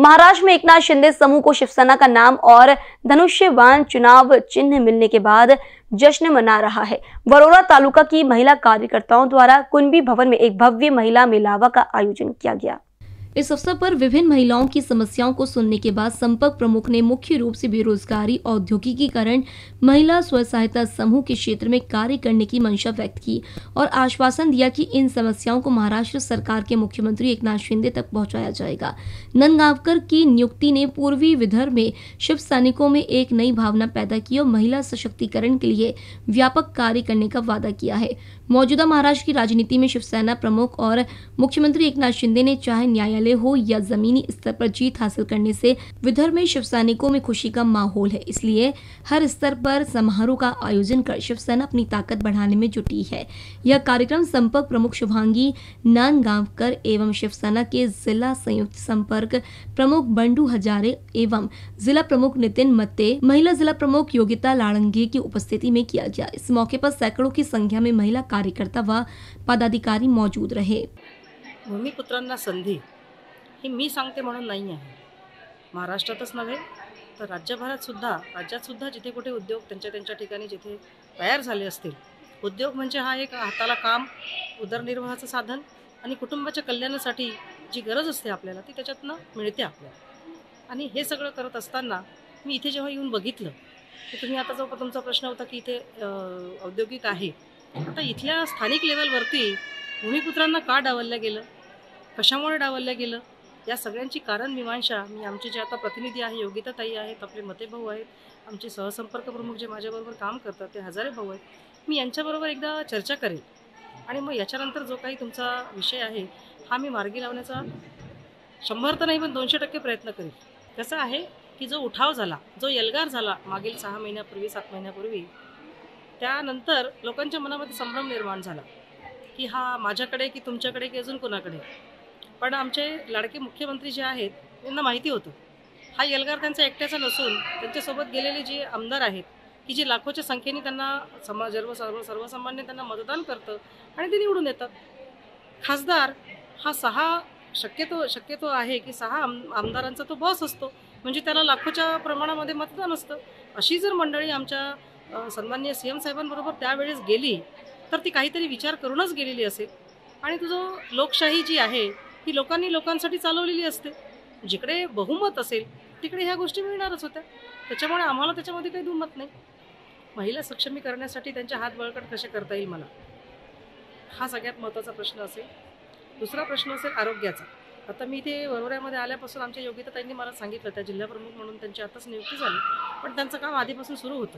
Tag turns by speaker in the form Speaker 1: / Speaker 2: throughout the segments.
Speaker 1: महाराष्ट्र में एकनाथ शिंदे समूह को शिवसेना का नाम और धनुष्यबाण चुनाव चिन्ह मिलने के बाद जश्न मना रहा है। वरोरा तालुका की महिला कार्यकर्ताओं द्वारा कुंभी भवन में एक भव्य महिला मेलावा का आयोजन किया गया।
Speaker 2: इस अवसर पर विभिन्न महिलाओं की समस्याओं को सुनने के बाद संपर्क प्रमुख ने मुख्य रूप से बेरोजगारी, औद्योगिकीकरण, महिला स्व सहायता समूह के क्षेत्र में कार्य करने की मंशा व्यक्त की और आश्वासन दिया कि इन समस्याओं को महाराष्ट्र सरकार के मुख्यमंत्री एकनाथ शिंदे तक पहुंचाया जाएगा। नंदगांवकर की नियुक्ति ने पूर्वी विदर्भ में शिव सैनिकों में एक नई भावना पैदा की और महिला सशक्तिकरण के लिए व्यापक कार्य करने का वादा किया है। मौजूदा महाराष्ट्र की राजनीति में शिवसेना प्रमुख और मुख्यमंत्री एकनाथ शिंदे ने चाहे न्यायालय हो या जमीनी स्तर पर जीत हासिल करने से विदर्भ में शिव सैनिकों में खुशी का माहौल है। इसलिए हर स्तर पर समारोह का आयोजन कर शिवसेना अपनी ताकत बढ़ाने में जुटी है। यह कार्यक्रम संपर्क प्रमुख शुभांगी नांदगांवकर एवं शिवसेना के जिला संयुक्त संपर्क प्रमुख बंडू हजारे एवं जिला प्रमुख नितिन मत्ते, महिला जिला प्रमुख योगिता लाड़ंगे की उपस्थिति में किया गया। इस मौके पर सैकड़ों की संख्या में महिला कार्यकर्ता व पदाधिकारी मौजूद रहे।
Speaker 3: भूमिपुत्रांना संधी ही मी सांगते म्हणून नाही आहे। महाराष्ट्रातच नव्हे तर राज्यात सुद्धा जिथे कुठे उद्योग त्यांच्या ठिकाणी जिथे तयार झाले असतील, उद्योग म्हणजे हा एक हाताला काम, उदरनिर्वाहाचं साधन आणि कुटुंबाच्या कल्याणासाठी जी गरज असते आपल्याला ती त्याच्यातनं मिळते आपल्याला। आणि हे सगळं करत असताना मी इथे जेव्हा येऊन बघितलं की तुम्ही आता जो तुमचा प्रश्न होता की इथे औद्योगिक आहे, आता इथल्या स्थानिक लेवलवरती भूमिपुत्रांना का डावललं गेलं, कशामुळे डावललं गेलं, या सगळ्यांची कारण मीमांसा मी आमचे जे आता प्रतिनिधी आहे योगिता ताई आहेत, आपले मते भाऊ आहेत, आमचे सहसंपर्क प्रमुख जे माझ्याबरोबर काम करतात ते हजारे भाऊ आहेत, मी यांच्याबरोबर एकदा चर्चा करेल आणि मग याच्यानंतर जो काही तुमचा विषय आहे हा मी मार्गी लावण्याचा 100 तर नाही पण 200% प्रयत्न करेल। कसं आहे की जो उठाव झाला, जो एल्गार झाला मागील 6 महिन्यापूर्वी 7 महिन्यापूर्वी, त्यानंतर लोकांच्या मनामध्ये संभ्रम निर्माण झाला की हा माझ्याकडे की तुमच्याकडे की अजून कोणाकडे। पण आमचे लाडके मुख्यमंत्री जे आहेत त्यांना माहिती होतं हा एल्गार त्यांचा एकट्याचा नसून त्यांच्यासोबत गेलेले जे आमदार आहेत की जे लाखोच्या संख्येने त्यांना सर्वसामान्य त्यांना मतदान करतं आणि ते निवडून येतात। खासदार हा 6 शक्यतो आहे की 6 आमदारांचा तो बॉस असतो, म्हणजे त्याला लाखोच्या प्रमाणामध्ये मतदान असतं। अशी जर मंडळी आमच्या सन्माननीय सीएम साहेबांबरोबर त्यावेळेस गेली तर ती काहीतरी विचार करूनच गेलेली असेल आणि तुझं लोकशाही जी आहे ही लोकांसाठी चालवलेली असते। जिकडे बहुमत असेल तिकडे ह्या गोष्टी मिळणारच होत्या। त्याच्यामुळे आम्हाला त्याच्यामध्ये काही दुमत नाही। महिला सक्षमीकरणासाठी त्यांचे हात बळकट कसे करता येईल मला, हा सगळ्यात महत्त्वाचा प्रश्न असेल। दुसरा प्रश्न असेल आरोग्याचा। आता मी इथे वरोऱ्यामध्ये आल्यापासून आमच्या योगिता ताईंनी मला सांगितलं, त्या जिल्हा प्रमुख म्हणून त्यांची आताच नियुक्ती झाली पण त्यांचं काम आधीपासून सुरू होतं।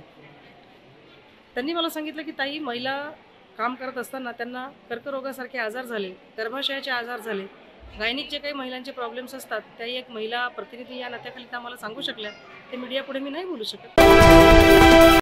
Speaker 3: त्यांनी मला सांगितलं की ताई महिला काम करत असताना त्यांना कर्करोगासारखे आजार झाले, गर्भाशयाचे आजार झाले, गायनिक जे काही महिलांचे प्रॉब्लेम्स असतात त्याही एक महिला प्रतिनिधी या नात्याखाली आम्हाला सांगू शकल्या। ते मीडिया पुढे मी नाही बोलू शकत।